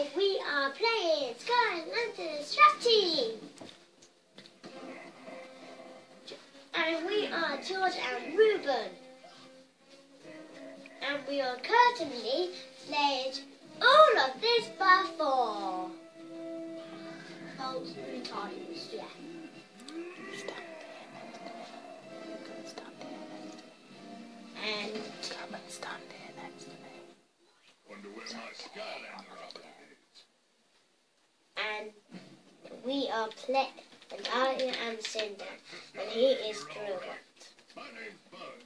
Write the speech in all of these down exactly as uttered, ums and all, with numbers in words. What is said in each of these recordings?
we are playing Skylanders Trap Team. And we are George and Reuben. And we are currently played all of this before. Multiple times, yeah. And come and stand here next to me. Wonder where my Skylander is. And we are play and I am Cinder and he is Reuben. My name's Bud.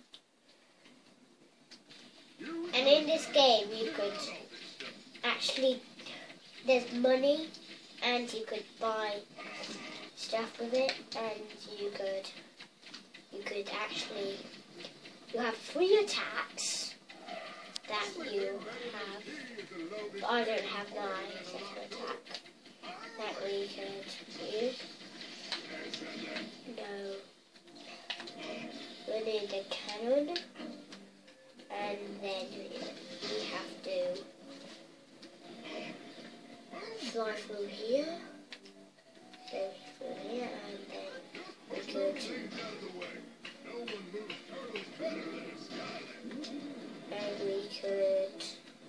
And in this game you could actually, there's money and you could buy stuff with it, and you could you could actually you have three attacks that you have, but I don't have my second attack that we could use. No. We need a cannon, and then we have to fly through here, go through here, and then we could and we could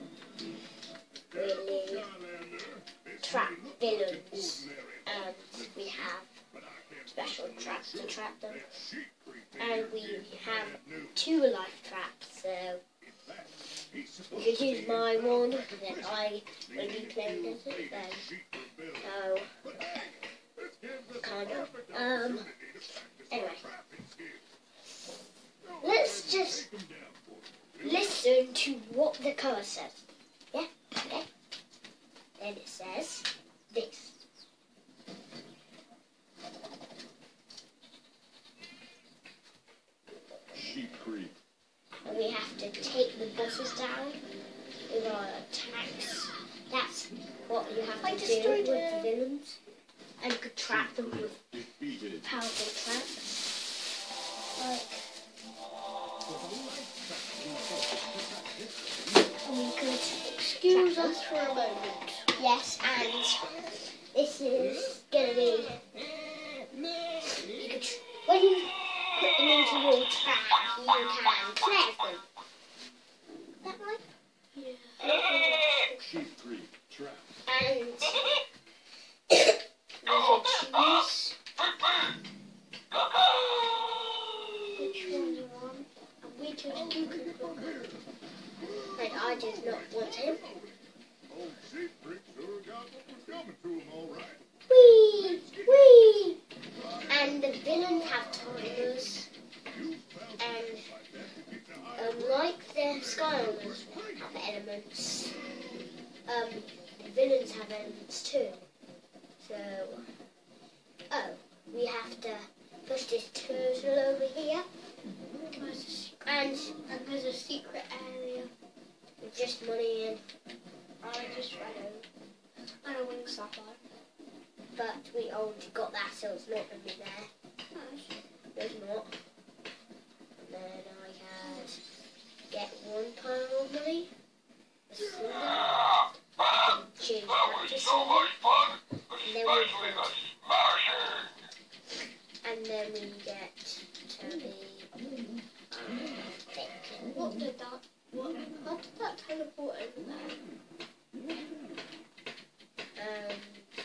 really trap villains, and we have special traps to trap them, and we have two life traps, so you could use my one, then I will be playing as it then. So, kind of. Um, anyway, let's just listen to what the cover says. Yeah? Okay? Then it says this. Sheep Creek. And we have to take the bosses down with our attacks. That's what you have to do with the villains. And you could trap them with powerful traps. Like, and we could Excuse us for a moment. Yes, and this is gonna be. You could, when you put them into your trap, you can collect them. Is that right? Yeah. Sheep Creek trap. And we could choose which one you want, and we choose Cuckoo. But I do not want him. Old Sheep Creek sure got what was coming to him, all right. Whee! Whee! And the villains have timers. And um, like the Skylanders have elements, um, the villains have elements too. So, oh, we have to push this turtle over here. And, And there's a secret area. with just money in, I just ran over. And a wing sapphire. but we already got that, so it's not going to be there. Nice. There's not. And then I can get one pile of money. A silver. I can change that to silver. And then we could. And then we get to be um, bacon. What did that? What? How did that teleport over there? Um,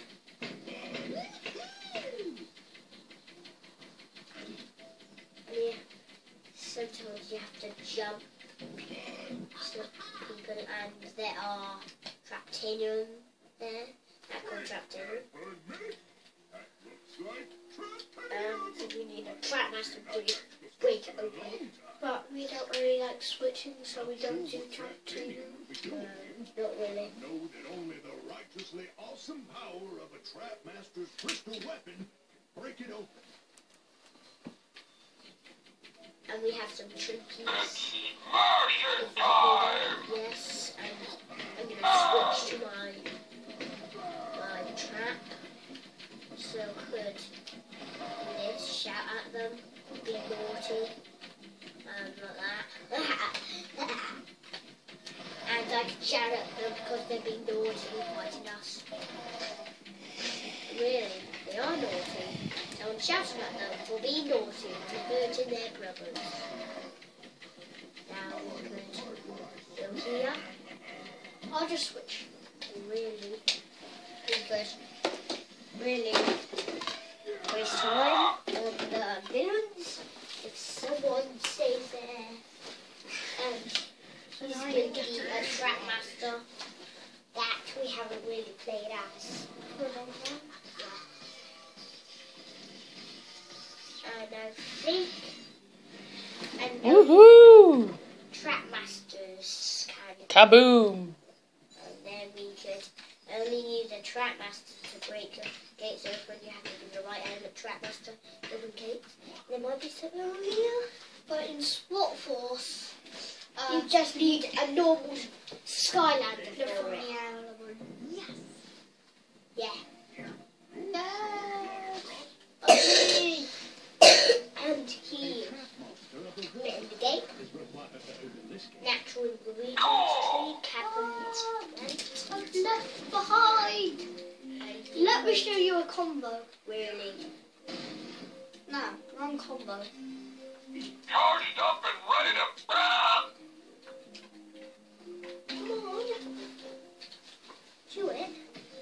yeah. Sometimes you have to jump. So people, and there are traptinium there. That called traptinium. Um, so we need a trap master to break it open. But we don't really like switching, so we don't do trap two. Um, not really. Know that only the righteously awesome power of a Trap Master's crystal weapon can break it open. And we have some trinkies. Yes, and I'm going to switch to my, my trap. So could do this, shout at them, be naughty, and like that. And I can shout at them because they're being naughty and fighting us. Really, they are naughty. So I'm shouting at them for being naughty and hurting their brothers. Now we could go here. I'll just switch. Really, we could really waste time on the villains if someone stays there. And he's going to be a trap master that we haven't really played as. And I think, and Woohoo! trap masters can, Kaboom! and then we could only use a trap master to break the gates open. You have to do the right element trap master open gates. There might be something over here. But in Spot Force, uh, You just need a normal Skylander the for funny it. element. Yes. Yeah. Yes. Okay. And he in the gate. Natural ingredients tree, cabinet, plant. I'm left behind. And Let me show you a combo. really. No, wrong combo. Charged up and ready to run! Come on. Do it.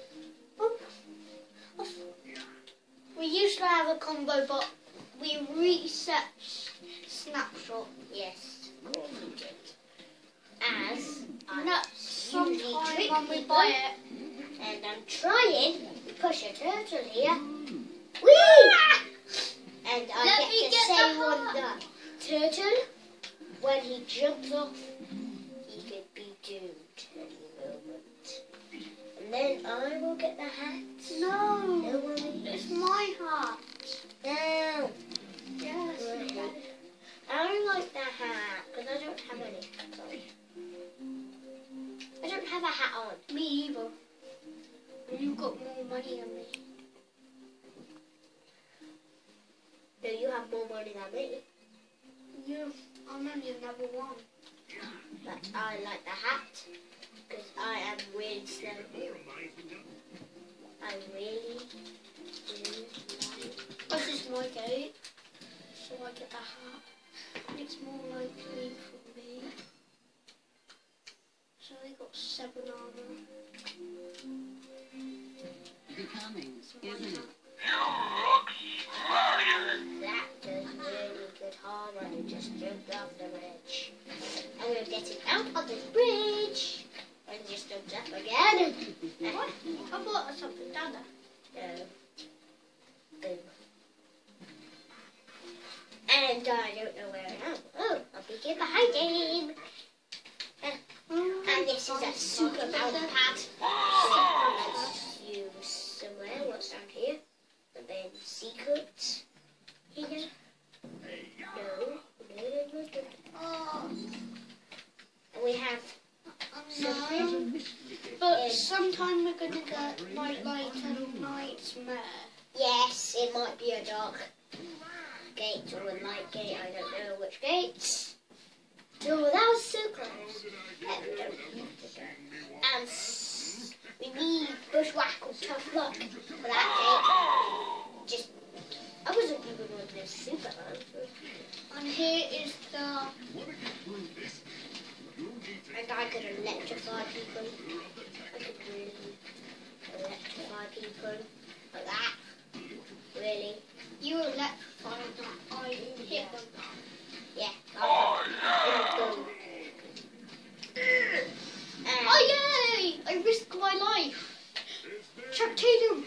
We used to have a combo, but we reset snapshot. Yes. We did. As I No, usually sometime trick when we people, buy it. and I'm trying to push a turtle here. Whee! And I Let get me to get say the on heart. the turtle, when he jumps off, he could be doomed any moment. And then I will get the hat. No, No worries. it's my heart. No. Yes. Right. I don't like the hat because I don't have any hats on. I don't have a hat on. Me either. You got more money than me. No, you have more money than me. Yeah, I'm only number one. But I like the hat because I am really slow. I really do like. This is my gate, so I get the hat. And it's more likely for me. So I got seven armor. Becoming, So isn't my it? hat. You look smashing! That does really good harm and it just jumped off the bridge. And we're getting out of this bridge. And just jumped up again. What? I thought there was something down there. No. Boom. And I don't know where I am. Oh, I'll begin the hiding. And this is a super bounce pad. Let's use somewhere. What's down here? And then secrets. Here. No. No, no, no, no. Oh, And we have no. But sometime we're going to get like, like a nightmare. yes, it might be a dark gate or a light gate. I don't know which gates. Oh, that was so close. Yeah, we don't have to go. And s- we need bushwhack or tough luck for that gate. Just, I wasn't even on this super hard. And here is the... And I could electrify people. I could really electrify people like that. Really. You electrified them. I hit them. Yeah. Oh, I yeah! And Oh yay! I risked my life. Chuck Tatum.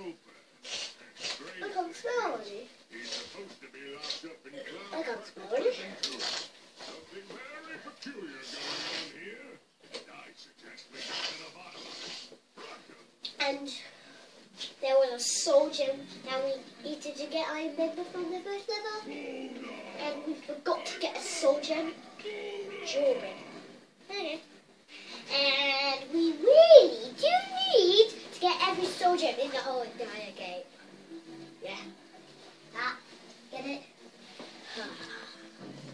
I got slowly. He's supposed to be locked up in I closet. got slowly. Something very peculiar going on here. I suggest we get to the bottom of it. And there was a soul gem that we needed to get, I remember, from the first level. And we forgot to get a soul gem. Reuben. Okay. And we really do need to get every soul gem in the whole entire game. Yeah. That. Get it?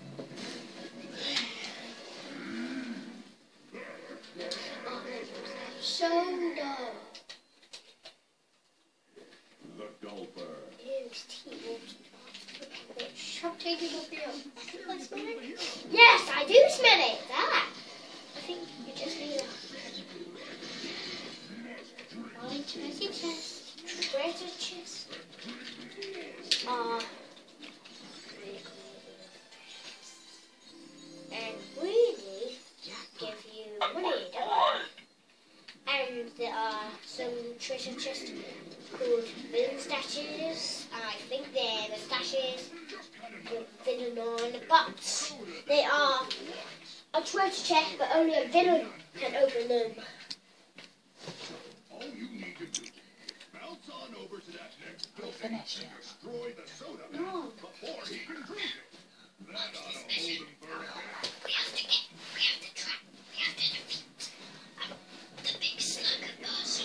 Oh, soda. The gulper. Use tea water. Stop taking off your. Can I smell it? Yes, I do smell it. That. I think you just need a My treasure chest. treasure chest. Ah. And we need to give you money, don't we? And there are some treasure chests called villain stashes. I think they're the stashes with villain on, but they are a treasure chest, but only a villain can open them. All you need to do is bounce on over to that next building Finish. and destroy the soda No. before he can drink it. That ought to hold him for a bit. We have to get, we have to trap, we have to defeat um, the big slugger person.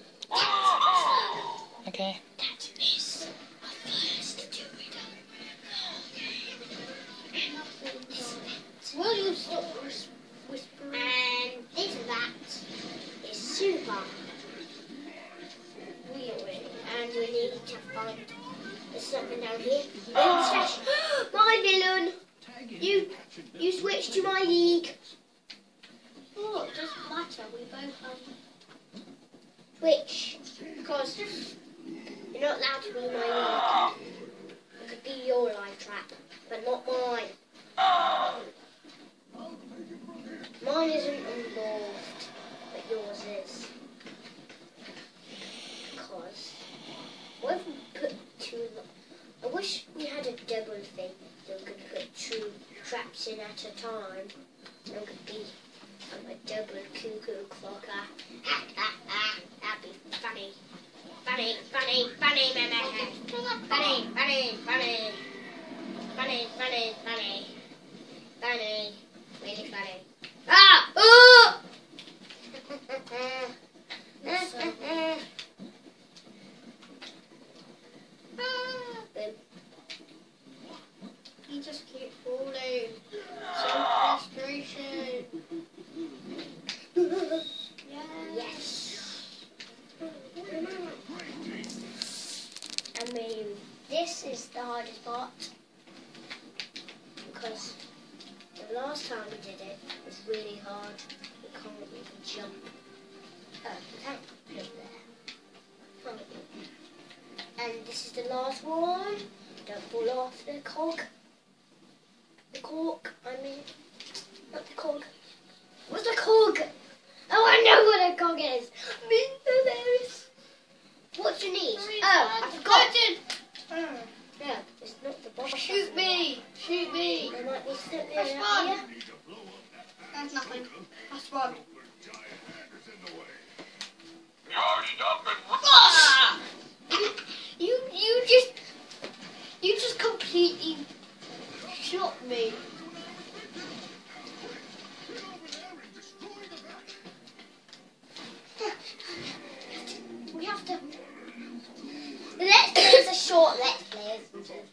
Okay. That is our first tutor. Will you stop whis- whispering? And this that is super. Weird. And we need to find there's something down here. Villain stash. My villain! You you switched to my league. Oh, it doesn't matter. We both have. Switch. Because you're not allowed to be my league. It could be your live trap, but not mine. Mine isn't involved, but yours is. Because what if we put two? I wish we had a double thing so we could put two traps in at a time. So it could be um, a double cuckoo clocker. Ha ha ha! That'd be funny. Funny, funny, funny, mama. Funny, funny, funny. Funny, funny, funny. Funny. Really funny. Ah! Oh! Boom. You just keep falling. So frustration. Yes. I mean, this is the hardest part because the last time we did it was really hard. We can't even jump. Oh, we can't jump there. Can't we? And this is the last one. Don't fall off the cog. The cork, I mean, not the cog. What's the cog? Oh, I know what a cog is. Me, there is. What do you need? Oh, I forgot. Hmm. No, it's not the boss. Shoot me! Shoot me! There might be something That's up fun. here. That's nothing. That's one. Charged up and Ah! You, you, you just, you just completely shot me. We have to. The let's play is a short let's play, isn't it?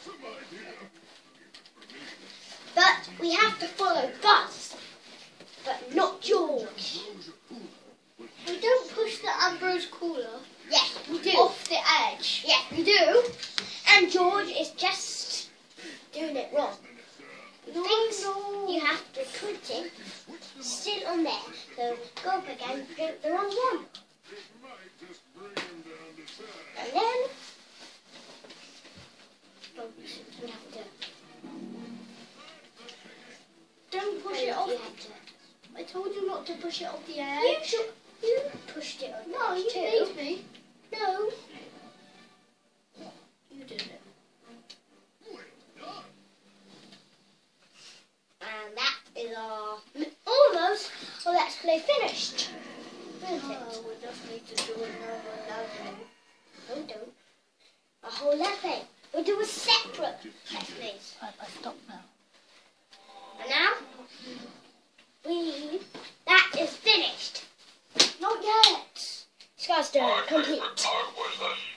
But we have to follow Buzz, but not George. We don't push the Ambrose cooler Yes, we do. off the edge. Yes, we do. And George is just doing it wrong. He No, thinks no. you have to put it still on there. So go up again, get the wrong one. And then we have to. Don't push and it off. you have to. I told you not to push it off the You, edge. should, you pushed it on. No, the you edge too. made me. No. You did it. And that is our almost our let's play finished. Isn't Oh, it? we just need to do another level. No, we don't. A whole level. We'll do a separate let's plays. I, I stop now. And now we that is finished. Not yet. Scar's done. my Complete. favorite part was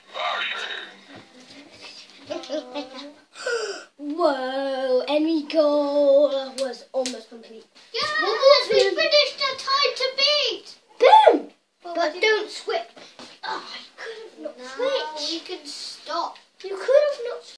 the smashing. Whoa, Enrico was almost complete. Yes, we finished the time to beat. Boom! But don't switch. Oh, I could have not Now we switched. can stop. You could have not